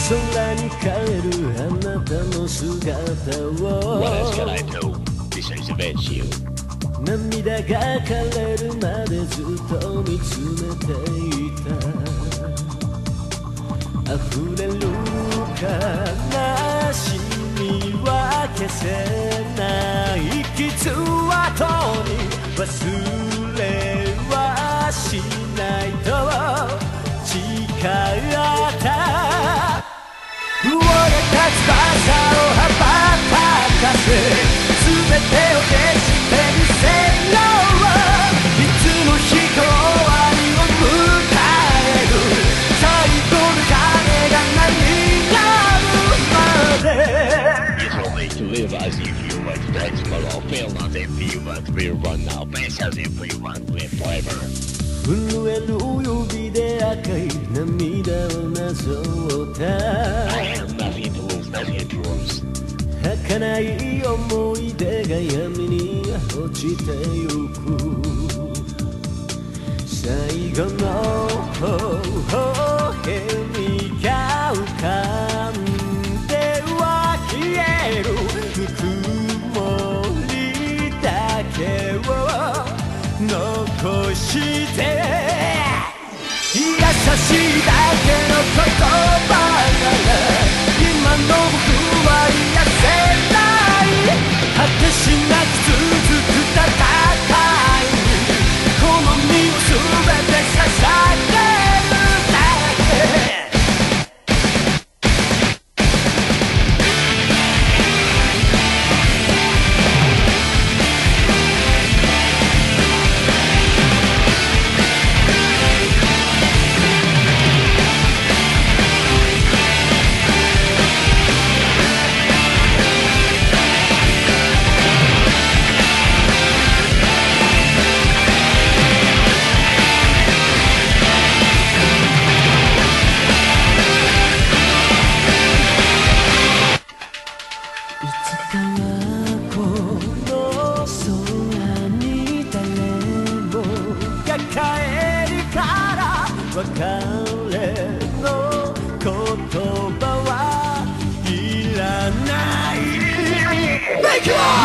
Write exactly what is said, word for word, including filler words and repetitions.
空に帰るあなたの姿を What else can I do besides avenge you? 涙が枯れるまでずっと見つめていた溢れる悲しみは消せない傷跡に忘れはしないと誓った折れた翼を羽ばたかせ全てを消してみせよういつの日か終わりを迎える最後の鐘が鳴り鳴るまで You told me to live as if you were to dance, but I'll feel not if you want to be run now. Best as if you want to live forever. 震える指で赤い涙をなぞった I have nothing to lose, nothing to lose. 儚い思い出が闇に落ちてゆく最後の微笑みが浮かんでは消えるぬくもりだけを残して優しいだけの言葉なら今の僕は癒せない果てしなく続く戦いにこの身を全て捧げるだけ別れの言葉はいらない。